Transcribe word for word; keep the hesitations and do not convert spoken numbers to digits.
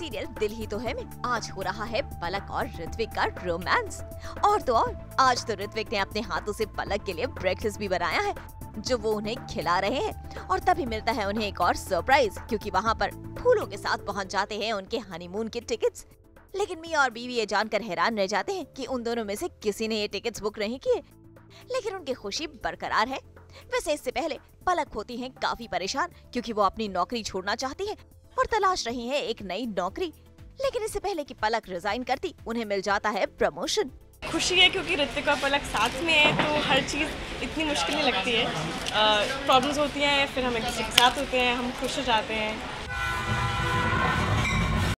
Serial दिल ही तो है में आज हो रहा है पलक और ऋत्विक का रोमांस। और तो और आज तो ऋत्विक ने अपने हाथों से पलक के लिए ब्रेकफास्ट भी बनाया है जो वो उन्हें खिला रहे हैं। और तभी मिलता है उन्हें एक और सरप्राइज, क्योंकि वहाँ पर फूलों के साथ पहुँच जाते हैं उनके हनीमून के टिकट्स। लेकिन मियां और बीवी ये जानकर हैरान रह जाते हैं कि उन दोनों में से किसी ने ये टिकट्स बुक नहीं किए, लेकिन उनकी खुशी बरकरार है। वैसे इससे पहले पलक होती है काफी परेशान, क्योंकि वो अपनी नौकरी छोड़ना चाहती है और तलाश रही है एक नई नौकरी। लेकिन इससे पहले कि पलक रिजाइन करती, उन्हें मिल जाता है प्रमोशन। खुशी है क्योंकि ऋतिक और पलक साथ में है तो हर चीज़ इतनी मुश्किल नहीं लगती है। प्रॉब्लम्स होती हैं, फिर हम एक दूसरे के साथ होते हैं, हम खुश हो जाते हैं।